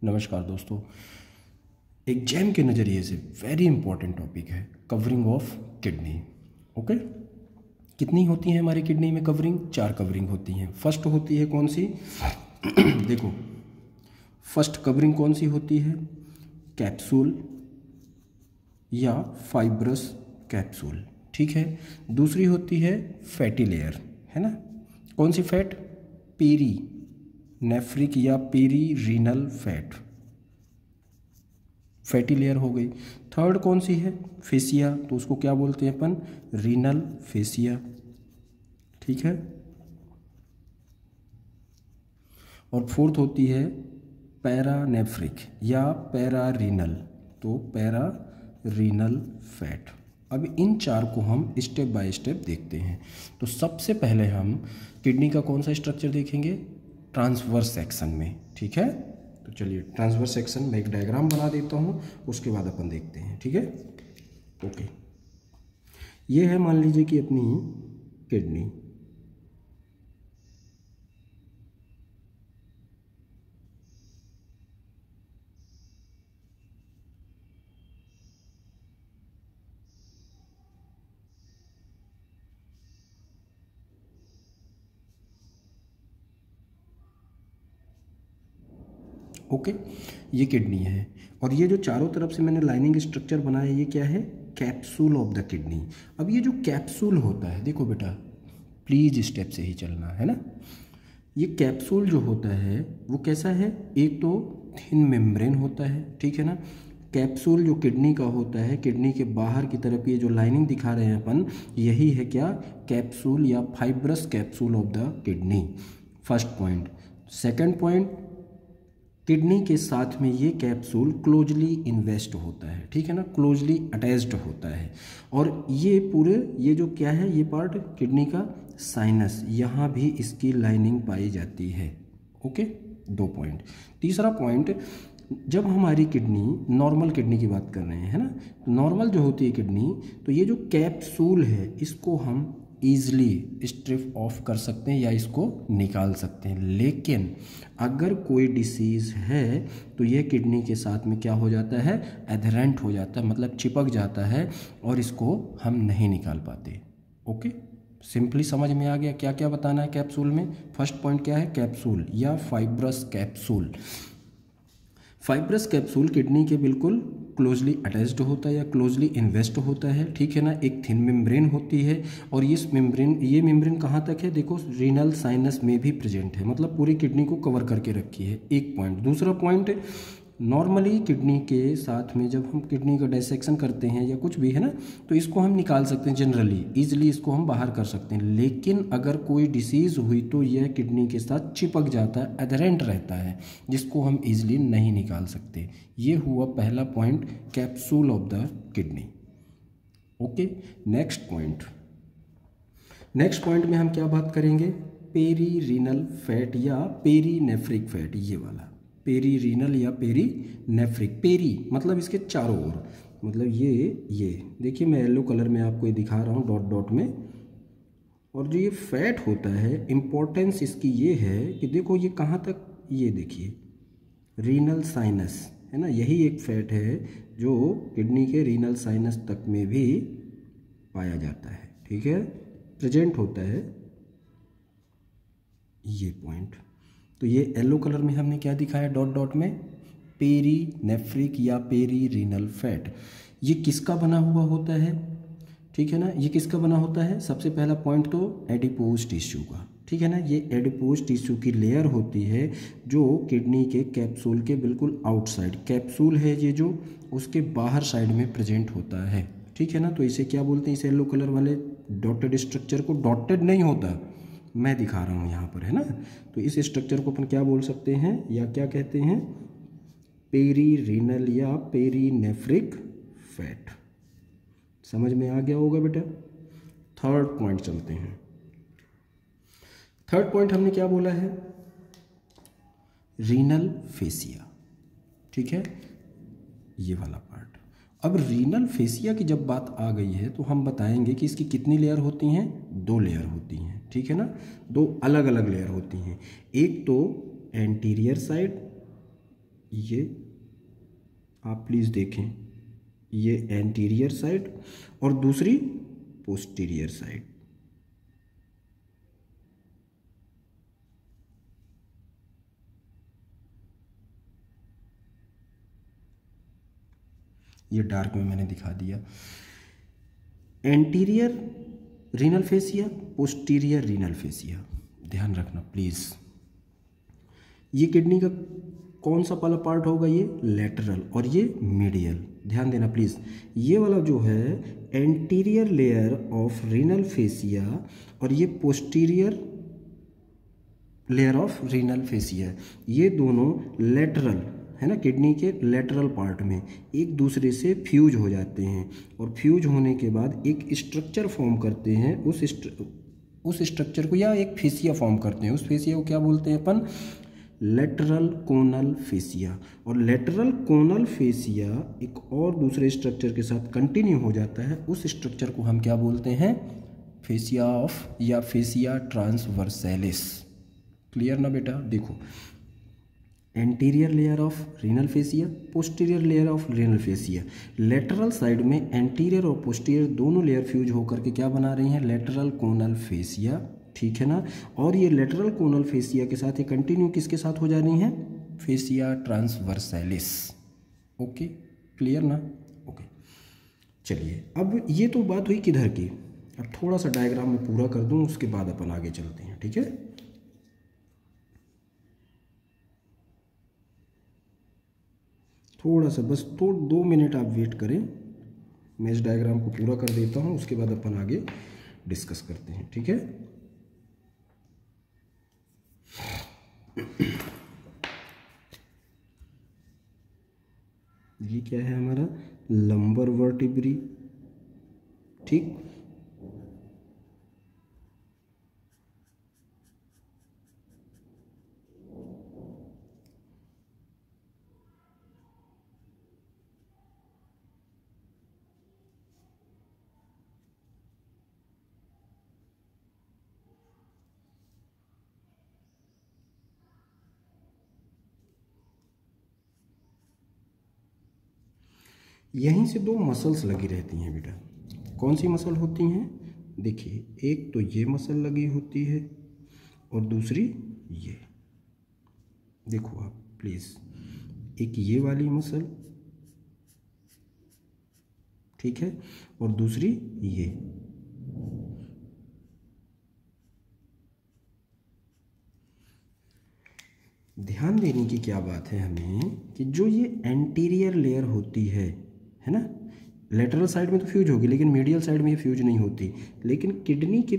नमस्कार दोस्तों, एग्जाम के नज़रिए से वेरी इंपॉर्टेंट टॉपिक है कवरिंग ऑफ किडनी। ओके, कितनी होती हैं हमारी किडनी में कवरिंग? 4 कवरिंग होती हैं। फर्स्ट होती है कौन सी? देखो, फर्स्ट कवरिंग कौन सी होती है? कैप्सूल या फाइब्रस कैप्सूल, ठीक है। दूसरी होती है फैटी लेयर, है ना। कौन सी फैट? पेरी नेफ्रिक या perirenal fat, fatty layer हो गई। थर्ड कौन सी है? फेसिया, तो उसको क्या बोलते हैं अपन? रीनल फेसिया, ठीक है। और फोर्थ होती है पैरानेफ्रिक या पैरारीनल, तो पैरारीनल फैट। अब इन 4 को हम स्टेप बाय स्टेप देखते हैं। तो सबसे पहले हम किडनी का कौन सा स्ट्रक्चर देखेंगे? ट्रांसवर्स सेक्शन में, ठीक है। तो चलिए ट्रांसवर्स सेक्शन में एक डायग्राम बना देता हूँ, उसके बाद अपन देखते हैं, ठीक है। ओके, ये है मान लीजिए कि अपनी किडनी, ओके। ये किडनी है और ये जो चारों तरफ से मैंने लाइनिंग स्ट्रक्चर बनाया, ये क्या है? Capsule of the kidney. अब ये जो कैप्सूल होता है, देखो बेटा प्लीज स्टेप से ही चलना है ना। ये कैप्सूल जो होता है वो कैसा है? एक तो थिन मेम्ब्रेन होता है, ठीक है ना। कैप्सूल जो किडनी का होता है, किडनी के बाहर की तरफ ये जो लाइनिंग दिखा रहे हैं अपन, यही है क्या? कैप्सूल या fibrous capsule of the kidney. First point. Second point, kidney के साथ में ये कैप्सूल क्लोजली इन्वेस्ट होता है, ठीक है ना, क्लोजली अटैच्ड होता है। और ये पूरे, ये जो क्या है, ये पार्ट किडनी का साइनस, यहाँ भी इसकी लाइनिंग पाई जाती है। Okay, 2 point. तीसरा पॉइंट, जब हमारी किडनी, नॉर्मल किडनी की बात कर रहे हैं, है ना, नॉर्मल जो होती है किडनी, तो ये जो कैप्सूल है इसको हम ईजली स्ट्रिप ऑफ कर सकते हैं या इसको निकाल सकते हैं। लेकिन अगर कोई डिसीज़ है तो यह किडनी के साथ में क्या हो जाता है? एडहेरेंट हो जाता है, मतलब चिपक जाता है और इसको हम नहीं निकाल पाते। ओके, सिंपली समझ में आ गया क्या क्या बताना है कैप्सूल में। फर्स्ट पॉइंट क्या है? कैप्सूल या fibrous capsule. Fibrous capsule kidney के बिल्कुल क्लोजली अटैच्ड होता है या क्लोजली इन्वेस्ट होता है, ठीक है ना। एक थिन मेम्ब्रेन होती है और ये मेम्ब्रेन कहाँ तक है? देखो, रीनल साइनस में भी प्रेजेंट है, मतलब पूरी किडनी को कवर करके रखी है। एक पॉइंट। दूसरा पॉइंट, नॉर्मली किडनी के साथ में जब हम किडनी का डाइसेक्शन करते हैं या कुछ भी, है ना, तो इसको हम निकाल सकते हैं जनरली, ईजिली इसको हम बाहर कर सकते हैं। लेकिन अगर कोई डिसीज़ हुई तो यह किडनी के साथ चिपक जाता है, एडहेरेंट रहता है, जिसको हम ईजिली नहीं निकाल सकते। ये हुआ पहला point, capsule of the kidney. Okay, next point. Next point में हम क्या बात करेंगे? पेरी रीनल फैट या पेरीनेफ्रिक फैट, ये वाला पेरी रीनल या पेरी नेफ्रिक। पेरी मतलब इसके चारों ओर, मतलब ये देखिए, मैं येलो कलर में आपको ये दिखा रहा हूँ डॉट डॉट में। और जो ये फैट होता है, इम्पोर्टेंस इसकी ये है कि देखो ये कहाँ तक, ये देखिए रीनल साइनस, है ना, यही एक फैट है जो किडनी के रीनल साइनस तक में भी पाया जाता है, ठीक है, प्रेजेंट होता है ये पॉइंट। तो ये येलो कलर में हमने क्या दिखाया डॉट डॉट में? पेरी नेफ्रिक या पेरी रीनल फैट। ये किसका बना हुआ होता है? ठीक है ना, ये किसका बना होता है? सबसे पहला पॉइंट तो एडिपोज टिश्यू का, ठीक है ना। ये एडिपोज टिश्यू की लेयर होती है जो किडनी के कैप्सूल के बिल्कुल आउटसाइड, कैप्सूल है ये जो उसके बाहर साइड में प्रेजेंट होता है, ठीक है ना। तो इसे क्या बोलते हैं? इस येलो कलर वाले डॉटेड स्ट्रक्चर को, डॉटेड नहीं होता, मैं दिखा रहा हूँ यहाँ पर, है ना। तो इस स्ट्रक्चर को अपन क्या बोल सकते हैं या क्या कहते हैं? पेरी रीनल या पेरीनेफ्रिक फैट। समझ में आ गया होगा बेटा। थर्ड पॉइंट चलते हैं। थर्ड पॉइंट हमने क्या बोला है? रीनल फेसिया, ठीक है, ये वाला पार्ट। अब रीनल फेसिया की जब बात आ गई है तो हम बताएंगे कि इसकी कितनी लेयर होती हैं? 2 लेयर होती हैं, ठीक है ना। 2 अलग अलग लेयर होती हैं। एक तो एंटीरियर साइड ये आप प्लीज़ देखें, ये एंटीरियर साइड और दूसरी पोस्टीरियर साइड। ये डार्क में मैंने दिखा दिया। Anterior renal fascia, posterior renal fascia, ध्यान रखना प्लीज़। ये किडनी का कौन सा वाला पार्ट होगा? ये लेटरल और ये मीडियल, ध्यान देना प्लीज़। ये वाला जो है anterior layer of renal fascia और ये posterior layer of renal fascia, ये दोनों लेटरल है ना, किडनी के लेटरल पार्ट में एक दूसरे से फ्यूज हो जाते हैं और फ्यूज होने के बाद एक स्ट्रक्चर फॉर्म करते हैं। उस स्ट्रक्चर को, या एक फेसिया फॉर्म करते हैं। उस फेसिया को क्या बोलते हैं अपन? Lateral conal fascia. और लेटरल कोनल फेसिया एक और दूसरे स्ट्रक्चर के साथ कंटिन्यू हो जाता है। उस स्ट्रक्चर को हम क्या बोलते हैं? फेसिया ऑफ या फेसिया ट्रांसवर्सैलिस। क्लियर ना बेटा? देखो, anterior layer of renal fascia, posterior layer of renal fascia. Lateral side में एंटीरियर और पोस्टीरियर दोनों लेयर फ्यूज होकर के क्या बना रही हैं? लेटरल कोनल फेसिया, ठीक है ना। और ये लेटरल कोनल फेसिया के साथ ये कंटिन्यू किसके साथ हो जा रही हैं? Fascia transversalis. ओके, क्लियर ना? ओके, चलिए अब ये तो बात हुई किधर की। अब थोड़ा सा डायग्राम में पूरा कर दूं, उसके बाद अपन आगे चलते हैं, ठीक है। थोड़ा सा बस 2 मिनट आप वेट करें, मैं इस डायग्राम को पूरा कर देता हूं, उसके बाद अपन आगे डिस्कस करते हैं, ठीक है। ये क्या है हमारा? लंबर वर्टिब्री, ठीक। यहीं से 2 मसल्स लगी रहती हैं बेटा। कौन सी मसल होती हैं? देखिए, एक तो ये मसल लगी होती है और दूसरी ये। देखो आप प्लीज़, एक ये वाली मसल, ठीक है, और दूसरी ये। ध्यान देने की क्या बात है हमें कि जो ये एंटीरियर लेयर होती है ना, लेटरल साइड में तो फ्यूज होगी, लेकिन मीडियल साइड में ये फ्यूज नहीं होती। लेकिन किडनी के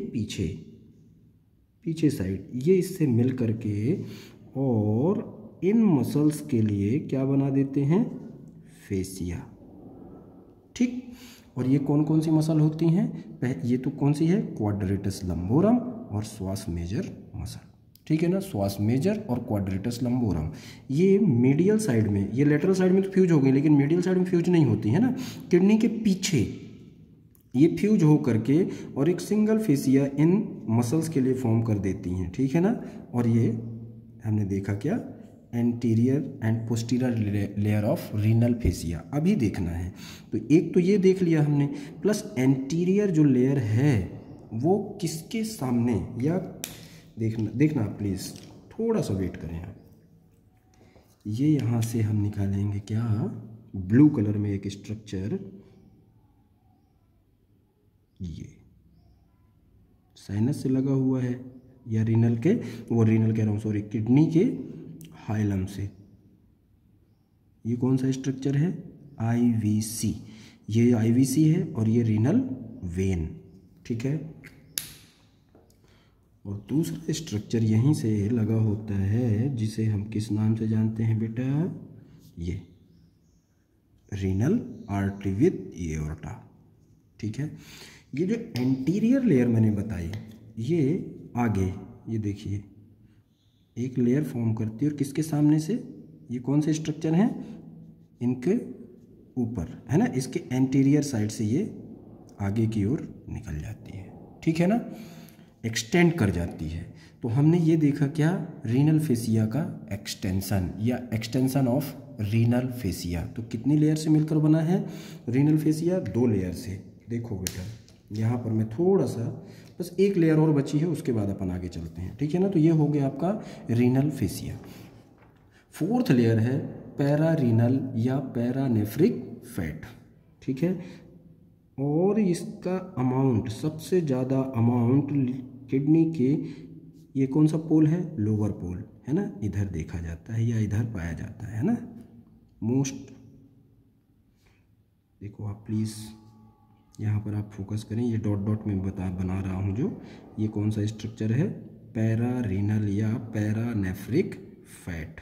पीछे साइड ये इससे मिल करके और इन मसल्स के लिए क्या बना देते हैं? फेसिया, ठीक। और ये कौन कौन सी मसल होती हैं? ये तो कौन सी है? क्वाड्रेटस लंबोरम और श्वास मेजर मसल, ठीक है ना। श्वास मेजर और क्वाड्रेटस लंबोरम, ये मीडियल साइड में, ये लेटरल साइड में तो फ्यूज हो गई, लेकिन मीडियल साइड में फ्यूज नहीं होती है ना। किडनी के पीछे ये फ्यूज हो करके और एक सिंगल फेसिया इन मसल्स के लिए फॉर्म कर देती हैं, ठीक है ना। और ये हमने देखा क्या? Anterior and posterior layer of renal fascia. अभी देखना है तो एक तो ये देख लिया हमने, प्लस एंटीरियर जो लेयर है वो किसके सामने, या देखना प्लीज़, थोड़ा सा वेट करें आप। ये यहाँ से हम निकालेंगे क्या? ब्लू कलर में एक स्ट्रक्चर, ये साइनस से लगा हुआ है, या रीनल के, वो रीनल कह रहा हूँ सॉरी, किडनी के हाइलम से। ये कौन सा स्ट्रक्चर है? IVC। ये IVC है और ये रीनल वेन, ठीक है। और दूसरा स्ट्रक्चर यहीं से लगा होता है, जिसे हम किस नाम से जानते हैं बेटा? ये रीनल आर्टरी विद एओर्टा, ठीक है। ये जो एंटीरियर लेयर मैंने बताई, ये आगे, ये देखिए एक लेयर फॉर्म करती है, और किसके सामने से? ये कौन से स्ट्रक्चर हैं? इनके ऊपर है ना, इसके एंटीरियर साइड से ये आगे की ओर निकल जाती है, ठीक है ना, एक्सटेंड कर जाती है। तो हमने ये देखा क्या? रीनल फेसिया का एक्सटेंशन या एक्सटेंशन ऑफ रीनल फेसिया। तो कितनी लेयर से मिलकर बना है रीनल फेसिया? 2 लेयर से। देखो बेटा यहाँ पर मैं थोड़ा सा बस एक लेयर और बची है, उसके बाद अपन आगे चलते हैं, ठीक है ना। तो ये हो गया आपका रीनल फेसिया। 4th लेयर है पैरा रीनल या पैरानेफ्रिक फैट, ठीक है। और इसका अमाउंट, सबसे ज़्यादा अमाउंट किडनी के, ये कौन सा पोल है? लोअर पोल, है ना, इधर देखा जाता है या इधर पाया जाता है ना मोस्ट। देखो आप प्लीज़ यहाँ पर आप फोकस करें, ये डॉट डॉट में बना रहा हूँ जो, ये कौन सा स्ट्रक्चर है? पैरा रीनल या पैरानेफ्रिक फैट,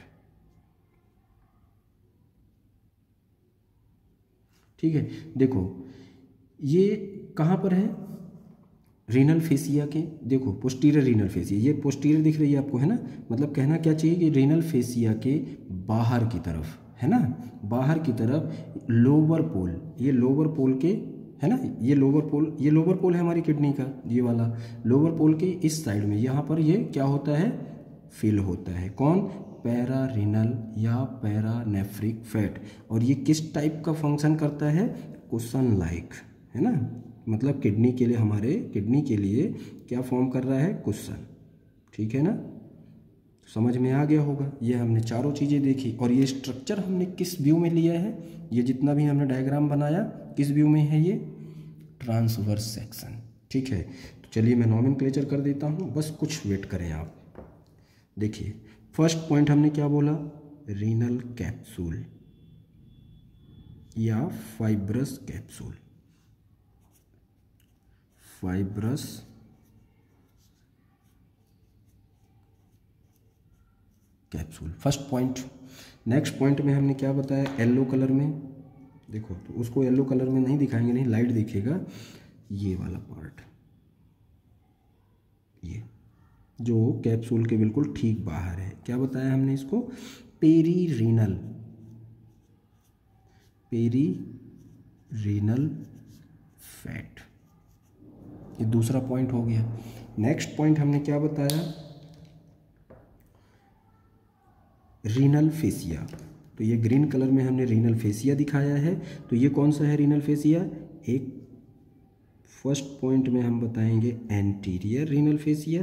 ठीक है। देखो ये कहाँ पर है? रीनल फेसिया के, देखो पोस्टीरियर रीनल फेसिया, ये पोस्टीरियर दिख रही है आपको, है ना। मतलब कहना क्या चाहिए कि रीनल फेसिया के बाहर की तरफ, है ना, बाहर की तरफ लोअर पोल, ये लोअर पोल के, है ना, ये लोअर पोल है हमारी किडनी का, ये वाला लोअर पोल के इस साइड में, यहाँ पर ये क्या होता है? फिल होता है। कौन? पैरा रीनल या पैरानेफ्रिक फैट। और ये किस टाइप का फंक्शन करता है? कुशन लाइक, है ना, मतलब किडनी के लिए, हमारे किडनी के लिए क्या फॉर्म कर रहा है? कुशन, ठीक है ना। समझ में आ गया होगा। ये हमने चारों चीज़ें देखी। और ये स्ट्रक्चर हमने किस व्यू में लिया है? ये जितना भी हमने डायग्राम बनाया किस व्यू में है? ये ट्रांसवर्स सेक्शन, ठीक है। तो चलिए मैं नॉमेनक्लेचर कर देता हूँ, बस कुछ वेट करें आप। देखिए फर्स्ट पॉइंट हमने क्या बोला? रीनल कैप्सूल या fibrous capsule, fibrous capsule, first point. Next point में हमने क्या बताया? येलो कलर में, देखो तो उसको येलो कलर में नहीं दिखाएंगे, नहीं लाइट दिखेगा, ये वाला पार्ट, ये जो कैप्सूल के बिल्कुल ठीक बाहर है। क्या बताया हमने इसको? पेरीरीनल, पेरीरीनल फैट, ये दूसरा पॉइंट हो गया। नेक्स्ट पॉइंट हमने क्या बताया? Renal fascia. तो ये ग्रीन कलर में हमने रीनल फेसिया दिखाया है। तो ये कौन सा है रीनल फेसिया? एक फर्स्ट पॉइंट में हम बताएंगे एंटीरियर रीनल फेसिया,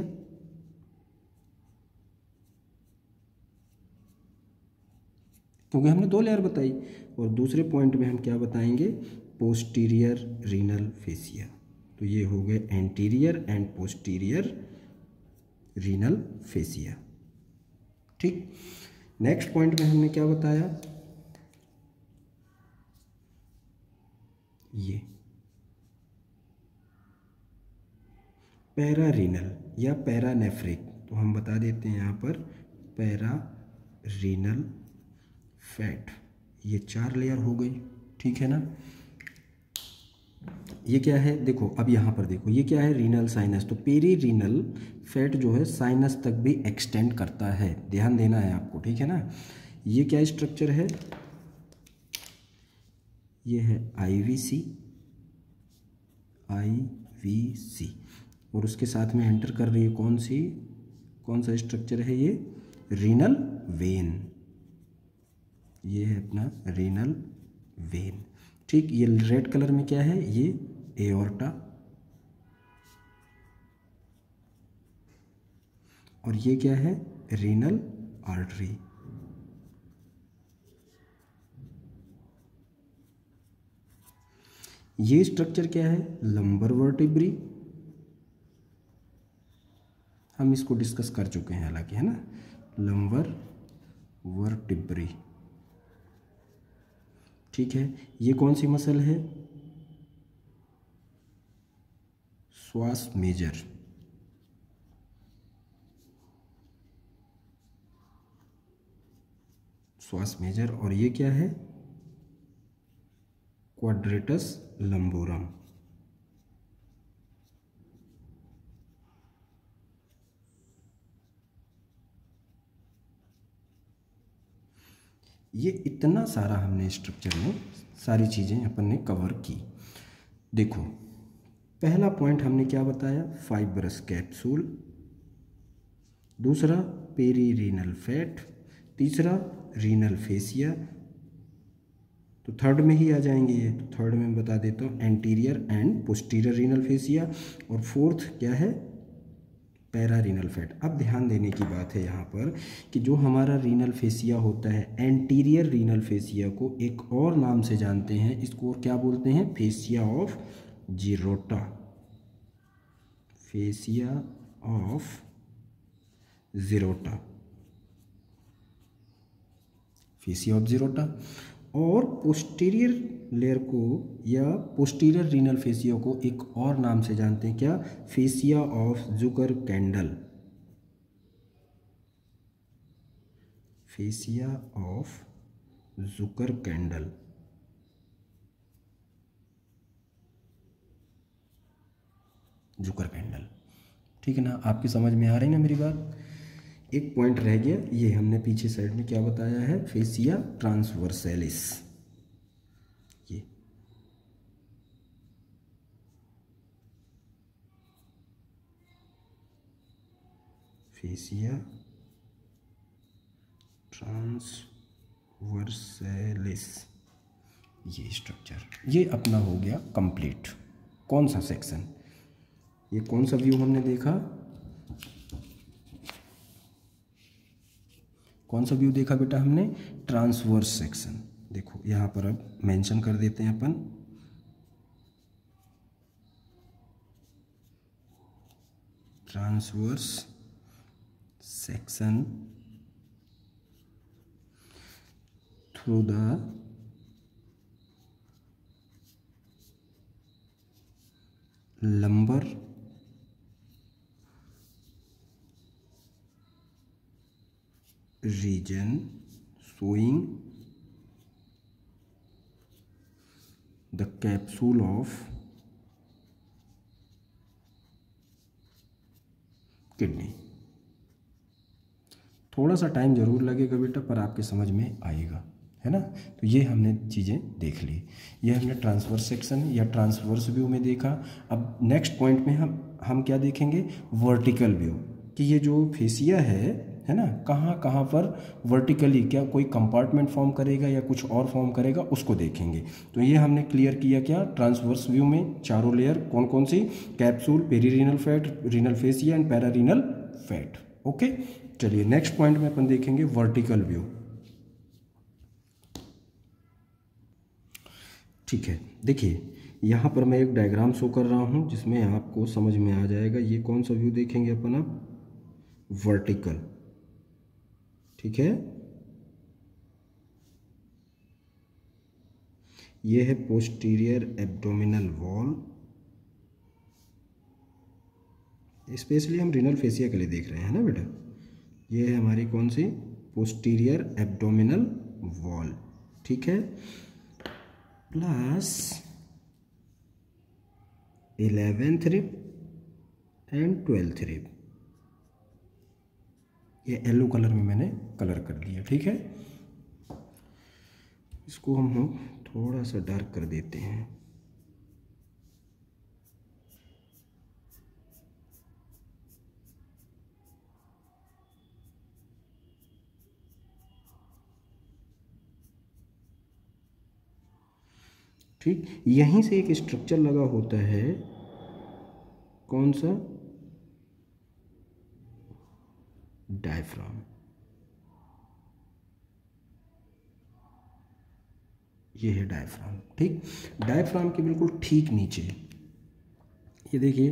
क्योंकि हमने 2 लेयर बताई। और दूसरे पॉइंट में हम क्या बताएंगे? Posterior renal fascia. तो ये हो गए anterior and posterior renal fascia, ठीक। नेक्स्ट पॉइंट में हमने क्या बताया? ये पैरा रीनल या पैरानेफ्रिक, तो हम बता देते हैं यहाँ पर पैरा रीनल फैट। ये 4 लेयर हो गई, ठीक है ना। ये क्या है? देखो अब यहाँ पर देखो, ये क्या है? Renal sinus. तो पेरी रीनल फैट जो है साइनस तक भी एक्सटेंड करता है, ध्यान देना है आपको, ठीक है ना। ये क्या स्ट्रक्चर है? ये है आईवीसी, आईवीसी, और उसके साथ में एंटर कर रही है कौन सा स्ट्रक्चर है? ये रीनल वेन, ये है अपना रीनल वेन, ठीक। ये रेड कलर में क्या है? ये एओर्टा, और ये क्या है? Renal artery. ये स्ट्रक्चर क्या है? Lumbar vertebrae. हम इसको डिस्कस कर चुके हैं हालांकि, है ना, लंबर वर्टिब्री, ठीक है। ये कौन सी मसल है? श्वास मेजर, श्वास मेजर। और ये क्या है? Quadratus lumborum. ये इतना सारा हमने स्ट्रक्चर में सारी चीज़ें अपन ने कवर की। देखो पहला पॉइंट हमने क्या बताया? फाइब्रस कैप्सूल, दूसरा पेरीरीनल फैट, तीसरा रीनल फेसिया, तो थर्ड में ही आ जाएंगे ये। तो थर्ड में बता देता हूँ anterior and posterior renal fascia, और फोर्थ क्या है, पैरा रीनल फैट। अब ध्यान देने की बात है यहाँ पर कि जो हमारा रीनल फेसिया होता है, एंटीरियर रीनल फेसिया को एक और नाम से जानते हैं, इसको क्या बोलते हैं, fascia of Gerota, fascia of Gerota, fascia of Gerota. और पोस्टीरियर लेयर को या पोस्टीरियर रीनल फेसिया को एक और नाम से जानते हैं, क्या, fascia of Zuckerkandl, fascia of Zuckerkandl. Zuckerkandl, ठीक है ना, आपकी समझ में आ रही ना मेरी बात। एक पॉइंट रह गया, ये हमने पीछे साइड में क्या बताया है, फेसिया ट्रांसवर्सैलिस, ये फेसिया ट्रांसवर्सैलिस, ये स्ट्रक्चर, ये अपना हो गया कंप्लीट। कौन सा सेक्शन, ये कौन सा व्यू हमने देखा, कौन सा व्यू देखा बेटा हमने, ट्रांसवर्स सेक्शन। देखो यहाँ पर अब मेंशन कर देते हैं अपन, transverse section through the lumbar region showing the capsule of kidney. थोड़ा सा टाइम ज़रूर लगेगा बेटा, पर आपके समझ में आएगा, है ना। तो ये हमने चीज़ें देख ली, ये हमने ट्रांसवर्स सेक्शन या ट्रांसवर्स व्यू में देखा। अब नेक्स्ट पॉइंट में हम क्या देखेंगे, वर्टिकल व्यू, कि ये जो फेसिया है ना, कहाँ कहाँ पर वर्टिकली क्या कोई कंपार्टमेंट फॉर्म करेगा या कुछ और फॉर्म करेगा, उसको देखेंगे। तो ये हमने क्लियर किया क्या, ट्रांसवर्स व्यू में चारों लेयर कौन कौन सी, capsule, perirenal fat, renal fascia and pararenal fat. Okay, चलिए नेक्स्ट पॉइंट में अपन देखेंगे वर्टिकल व्यू। ठीक है, देखिए यहाँ पर मैं एक डायग्राम शो कर रहा हूँ जिसमें आपको समझ में आ जाएगा। ये कौन सा व्यू देखेंगे अपन अब, वर्टिकल, ठीक है। ये है पोस्टीरियर एब्डोमिनल वॉल, स्पेशली हम रीनल फेसिया के लिए देख रहे हैं ना बेटा। ये है हमारी कौन सी, पोस्टीरियर एब्डोमिनल वॉल, ठीक है, plus 11th rib and 12th rib. ये येलो कलर में मैंने कलर कर दिया, ठीक है। इसको हम थोड़ा सा डार्क कर देते हैं। ठीक, यहीं से एक स्ट्रक्चर लगा होता है, कौन सा, डायफ्राम। ये है डायफ्राम, ठीक। डायफ्राम के बिल्कुल ठीक नीचे ये देखिए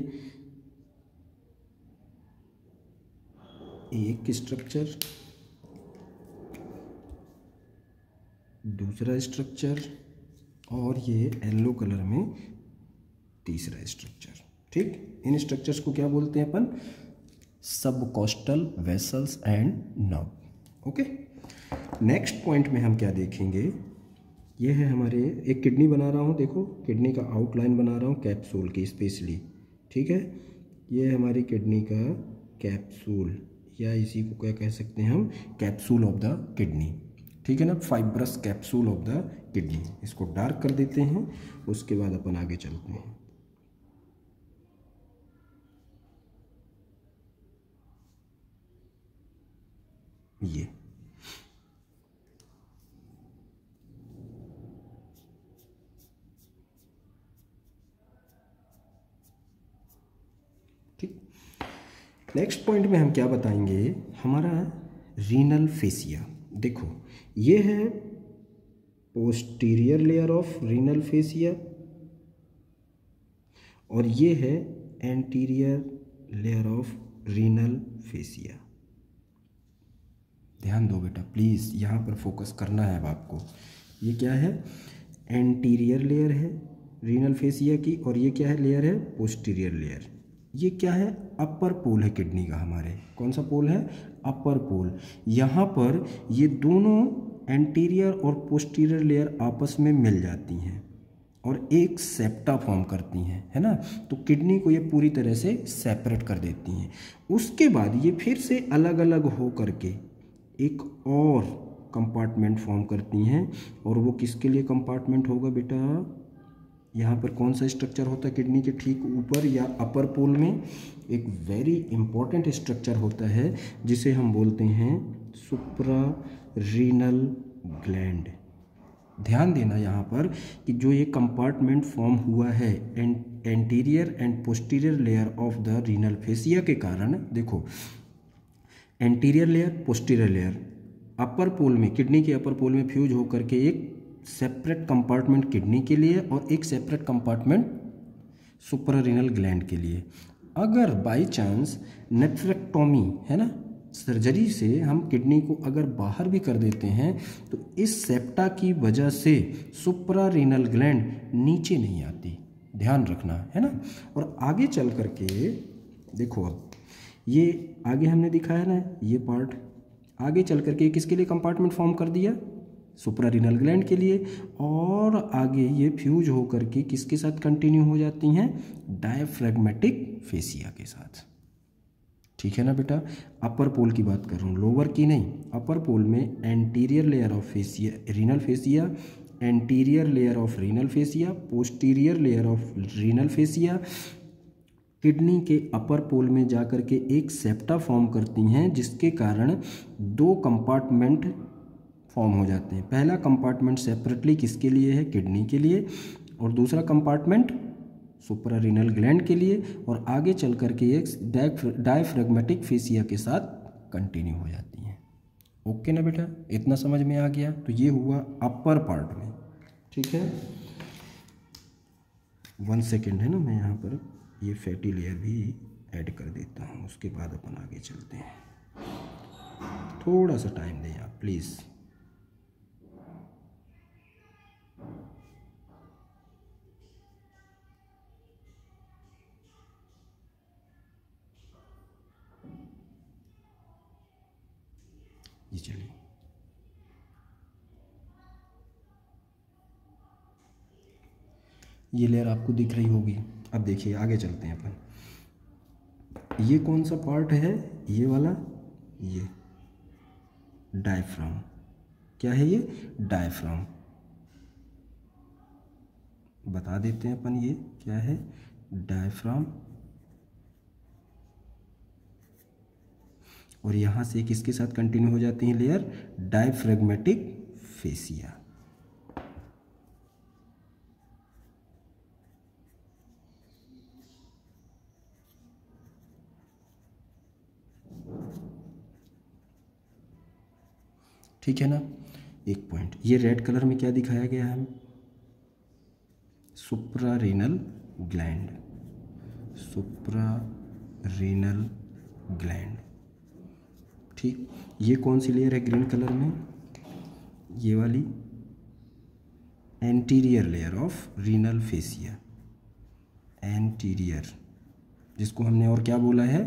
एक स्ट्रक्चर, दूसरा स्ट्रक्चर, और ये येलो कलर में तीसरा स्ट्रक्चर, ठीक। इन स्ट्रक्चर्स को क्या बोलते हैं अपन, subcostal vessels and nerve. Okay, next point में हम क्या देखेंगे, ये है हमारे, एक किडनी बना रहा हूँ, देखो किडनी का आउटलाइन बना रहा हूँ कैप्सूल की स्पेशली, ठीक है। ये है हमारी किडनी का कैप्सूल, या इसी को क्या कह सकते हैं हम, कैप्सूल ऑफ द किडनी, ठीक है ना, fibrous capsule of the kidney. इसको डार्क कर देते हैं, उसके बाद अपन आगे चलते हैं। नेक्स्ट पॉइंट में हम क्या बताएंगे, हमारा रीनल फेसिया। देखो ये है posterior layer of renal fascia और ये है anterior layer of renal fascia. ध्यान दो बेटा प्लीज़, यहाँ पर फोकस करना है अब आपको। ये क्या है, एंटीरियर लेयर है रीनल फेसिया की, और ये क्या है, लेयर है पोस्टीरियर लेयर। ये क्या है, अपर पोल है किडनी का हमारे। कौन सा पोल है, अपर पोल। यहाँ पर ये दोनों एंटीरियर और पोस्टीरियर लेयर आपस में मिल जाती हैं और एक सेप्टा फॉर्म करती हैं, है ना। तो किडनी को ये पूरी तरह से सेपरेट कर देती हैं। उसके बाद ये फिर से अलग अलग हो करके एक और कंपार्टमेंट फॉर्म करती हैं, और वो किसके लिए कंपार्टमेंट होगा बेटा, यहाँ पर कौन सा स्ट्रक्चर होता है किडनी के ठीक ऊपर या अपर पोल में, एक वेरी इंपॉर्टेंट स्ट्रक्चर होता है जिसे हम बोलते हैं सुप्रा रीनल ग्लैंड। ध्यान देना यहाँ पर कि जो ये कंपार्टमेंट फॉर्म हुआ है anterior and posterior layer of the renal fascia के कारण, देखो anterior layer posterior layer upper pole में, किडनी के अपर पोल में फ्यूज होकर के एक सेपरेट कंपार्टमेंट किडनी के लिए और एक सेपरेट कंपार्टमेंट सुप्रारीनल ग्लैंड के लिए। अगर बाय चांस नेफ्रेक्टोमी, है ना, सर्जरी से हम किडनी को अगर बाहर भी कर देते हैं तो इस सेप्टा की वजह से सुप्रारीनल ग्लैंड नीचे नहीं आती, ध्यान रखना, है ना। और आगे चल करके देखो, अब ये आगे हमने दिखाया ना, ये पार्ट आगे चल करके किसके लिए कंपार्टमेंट फॉर्म कर दिया, सुप्रारीनल ग्लैंड के लिए, और आगे ये फ्यूज हो करके किसके साथ कंटिन्यू हो जाती हैं, डायफ्रैग्मेटिक फेसिया के साथ। ठीक है ना बेटा, अपर पोल की बात कर रहा हूँ, लोअर की नहीं। अपर पोल में anterior layer of fascia renal fascia, anterior layer of renal fascia, posterior layer of renal fascia kidney के अपर पोल में जाकर के एक सेप्टा फॉर्म करती हैं, जिसके कारण दो कंपार्टमेंट फॉर्म हो जाते हैं। पहला कंपार्टमेंट सेपरेटली किसके लिए है, किडनी के लिए, और दूसरा कंपार्टमेंट सुप्रारीनल ग्लैंड के लिए, और आगे चल करके एक डायफ्रैग्मेटिक फेसिया के साथ कंटिन्यू हो जाती हैं। ओके ना बेटा, इतना समझ में आ गया। तो ये हुआ अपर पार्ट में, ठीक है। 1 सेकेंड है ना, मैं यहाँ पर ये फैटी लेयर भी ऐड कर देता हूँ, उसके बाद अपन आगे चलते हैं। थोड़ा सा टाइम दें आप प्लीज़। ये चलिए, ये लेयर आपको दिख रही होगी। अब देखिए आगे चलते हैं अपन। ये कौन सा पार्ट है, ये वाला, ये डायफ्राम। क्या है ये, डायफ्राम। बता देते हैं अपन, ये क्या है, डायफ्राम। और यहाँ से किसके साथ कंटिन्यू हो जाती है लेयर, डायफ्रैग्मेटिक फेसिया। ठीक है ना। एक पॉइंट, ये रेड कलर में क्या दिखाया गया है, सुप्रारीनल ग्लैंड, सुप्रारीनल ग्लैंड। ठीक, ये कौन सी लेयर है ग्रीन कलर में, ये वाली anterior layer of renal fascia, anterior, जिसको हमने और क्या बोला है,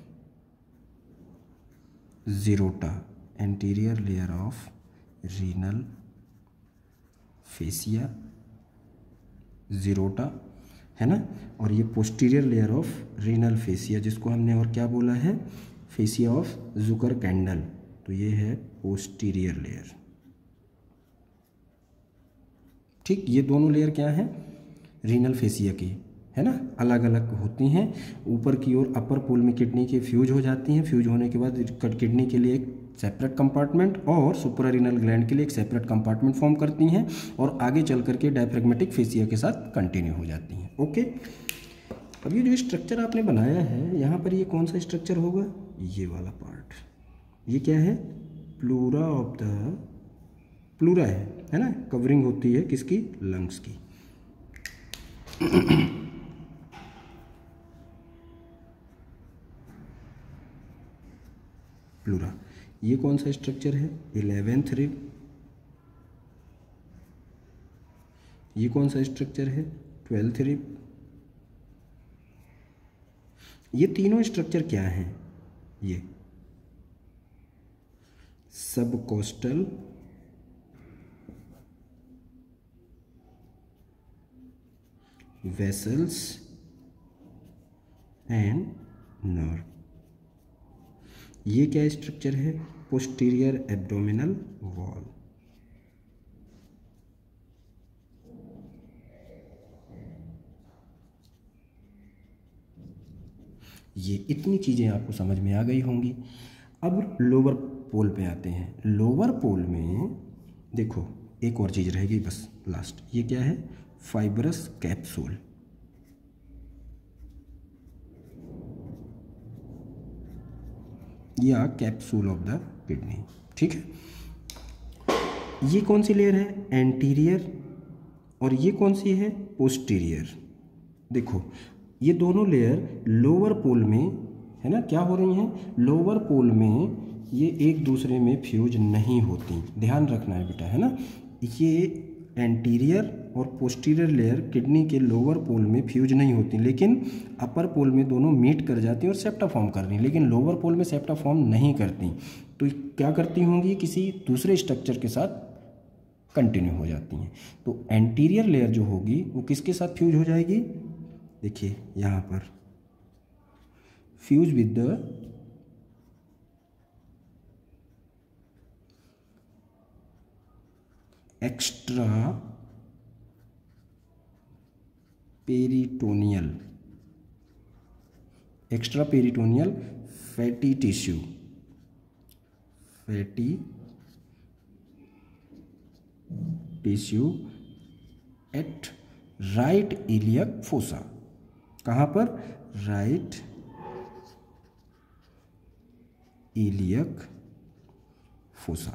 Gerota, anterior layer of renal fascia, Gerota, है ना। और ये posterior layer of renal fascia, जिसको हमने और क्या बोला है, फेसिया ऑफ जुकर कैंडल। तो ये है पोस्टीरियर लेयर। ठीक, ये दोनों लेयर क्या है, रीनल फेसिया की, है ना, अलग अलग होती हैं। ऊपर की ओर अपर पोल में किडनी के फ्यूज हो जाती हैं, फ्यूज होने के बाद किडनी के लिए एक सेपरेट कंपार्टमेंट और सुप्रारीनल ग्लैंड के लिए एक सेपरेट कंपार्टमेंट फॉर्म करती हैं, और आगे चल करके डायफ्रैग्मेटिक फेसिया के साथ कंटिन्यू हो जाती हैं। ओके, अब ये जो स्ट्रक्चर आपने बनाया है यहाँ पर, ये कौन सा स्ट्रक्चर होगा? ये वाला पार्ट, ये क्या है? प्लूरा ऑफ द, प्लूरा है ना, कवरिंग होती है किसकी? लंग्स की। प्लूरा। ये कौन सा स्ट्रक्चर है? 11th rib. ये कौन सा स्ट्रक्चर है? 12th rib. ये तीनों स्ट्रक्चर क्या हैं? ये सबकोस्टल, वेसल्स एंड नर्व। ये क्या स्ट्रक्चर है? Posterior abdominal wall. ये इतनी चीज़ें आपको समझ में आ गई होंगी। अब लोअर पोल पे आते हैं। लोअर पोल में देखो एक और चीज़ रहेगी बस लास्ट, ये क्या है? Fibrous capsule. या कैप्सूल ऑफ द किडनी, ठीक है। ये कौन सी लेयर है? एंटीरियर। और ये कौन सी है? पोस्टीरियर। देखो ये दोनों लेयर लोअर पोल में है ना, क्या हो रही हैं? लोअर पोल में ये एक दूसरे में फ्यूज नहीं होती, ध्यान रखना है बेटा, है ना। ये एंटीरियर और पोस्टीरियर लेयर किडनी के लोअर पोल में फ्यूज नहीं होती, लेकिन अपर पोल में दोनों मीट कर जाती हैं और सेप्टा फॉर्म कर रही हैं, लेकिन लोअर पोल में सेप्टा फॉर्म नहीं करती। तो क्या करती होंगी? किसी दूसरे स्ट्रक्चर के साथ कंटिन्यू हो जाती हैं। तो एंटीरियर लेयर जो होगी वो किसके साथ फ्यूज हो जाएगी? देखिए यहाँ पर, fuse with the extraperitoneal, extraperitoneal fatty tissue, fatty tissue at right iliac fossa. कहाँ पर? Right iliac fossa.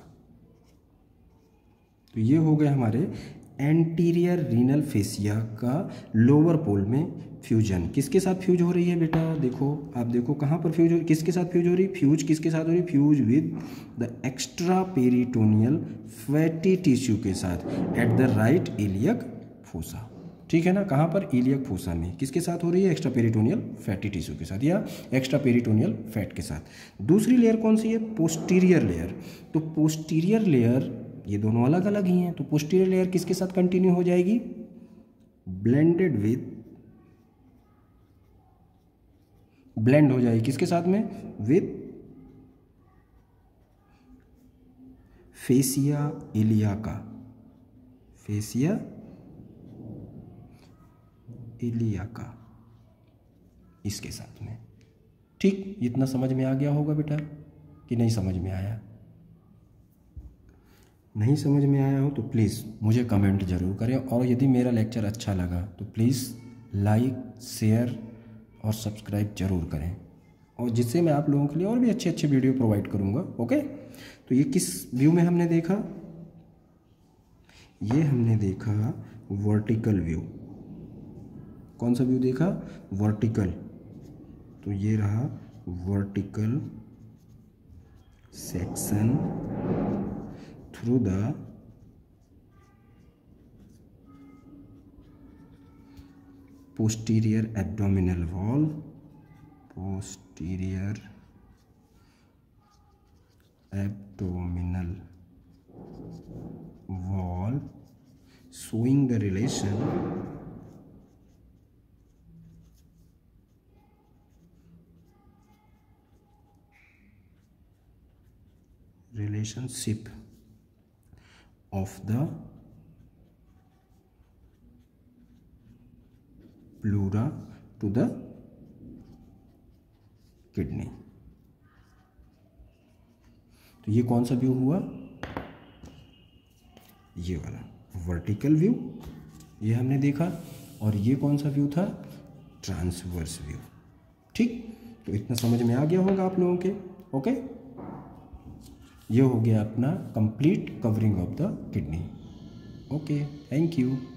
तो ये हो गए हमारे एंटीरियर रीनल फेसिया का लोअर पोल में फ्यूजन। किसके साथ फ्यूज हो रही है बेटा? देखो आप देखो कहाँ पर फ्यूज हो, किसके साथ फ्यूज हो रही है? फ्यूज किसके साथ हो रही है? Fuse with the extraperitoneal fatty tissue के साथ at the right iliac fossa, ठीक है ना। कहाँ पर? इलियक फोसा में। किसके साथ हो रही है? एक्स्ट्रा पेरिटोनियल फैटी टिश्यू के साथ या एक्स्ट्रा पेरिटोनियल फैट के साथ। दूसरी लेयर कौन सी है? Posterior layer. तो पोस्टीरियर लेयर, ये दोनों अलग अलग ही हैं, तो पोस्टीरियर लेयर किसके साथ कंटिन्यू हो जाएगी? ब्लेंडेड विद, ब्लेंड हो जाएगी किसके साथ में? With fascia iliaca, fascia iliaca, इसके साथ में। ठीक, इतना समझ में आ गया होगा बेटा कि नहीं समझ में आया? नहीं समझ में आया हो तो प्लीज़ मुझे कमेंट ज़रूर करें, और यदि मेरा लेक्चर अच्छा लगा तो प्लीज़ लाइक, शेयर और सब्सक्राइब ज़रूर करें, और जिससे मैं आप लोगों के लिए और भी अच्छे अच्छे वीडियो प्रोवाइड करूँगा। ओके, तो ये किस व्यू में हमने देखा? ये हमने देखा वर्टिकल व्यू। कौन सा व्यू देखा? वर्टिकल। तो ये रहा vertical section through the posterior abdominal wall, posterior abdominal wall, showing the relationship of the pleura to the kidney। तो ये कौन सा व्यू हुआ? ये वाला वर्टिकल व्यू, ये हमने देखा। और ये कौन सा व्यू था? Transverse view. ठीक, तो इतना समझ में आ गया होगा आप लोगों के। ओके, ये हो गया अपना complete covering of the kidney. Okay, thank you.